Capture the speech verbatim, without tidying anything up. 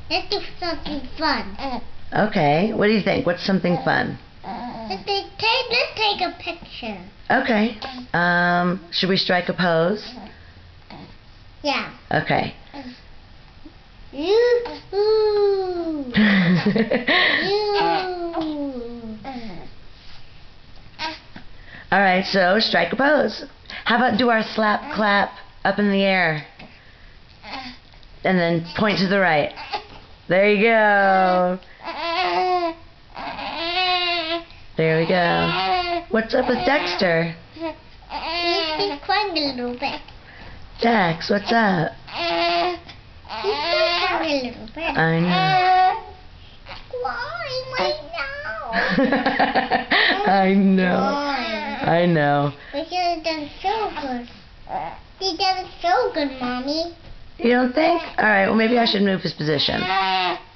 Let's do something fun. Okay. What do you think? What's something fun? Let's take, let's take a picture. Okay. Um, should we strike a pose? Yeah. Okay. You. Ooh. You. All right. So strike a pose. How about do our slap clap up in the air, and then point to the right. There you go. There we go. What's up with Dexter? He's crying a little bit. Dex, what's up? He's crying a little bit. I know. Why right now? I know. Why? I know. Because it doesn't feel good. It doesn't feel good, Mommy. You don't think? All right, well, maybe I should move his position.